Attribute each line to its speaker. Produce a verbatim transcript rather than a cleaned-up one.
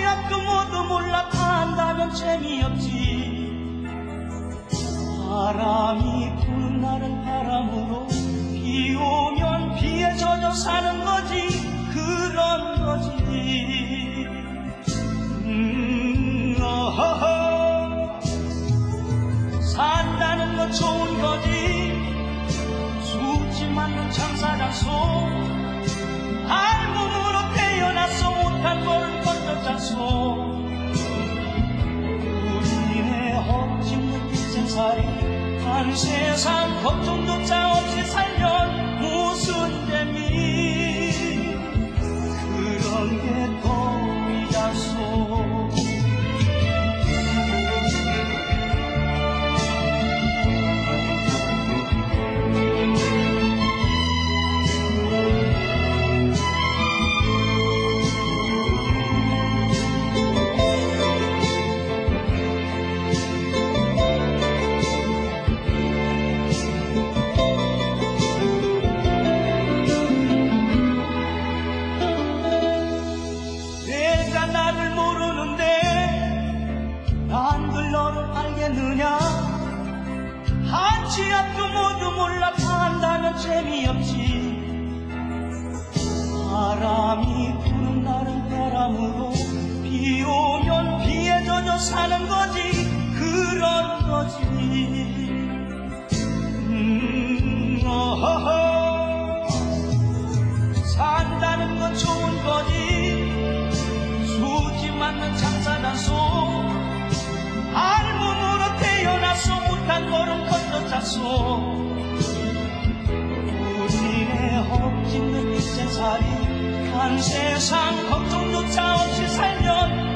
Speaker 1: 앞도 모두 몰라 판다면 재미없지. 바람이 부는 날은 바람으로, 비 오면 비에 젖어 사는 거지, 그런 거지. 음, 어허허. 산다는 건 좋은 거지. 수지 맞는 장사장소, 알몸으로 태어나서 못한 걸 건졌잖소. 우리네 헛짓는 인생살이, 한 세상 걱정조차 없이 살면 무슨 재미. 그런 게 도리잖소. 나를 모르는데 난들 너를 알겠느냐. 한치 앞도 모두 몰라 판다면 재미없지. 바람이 부는 날은 바람으로, 비 오면 비에 젖어 사는 거지, 그런 거지. 음, 어허허. 산다는 건 좋은 거지. 수지 맞는 장사단소, 알몸으로 태어나서 못한 걸음 건졌자소. 우리네 헛짓는 인생살이, 한 세상 걱정조차 없이 살면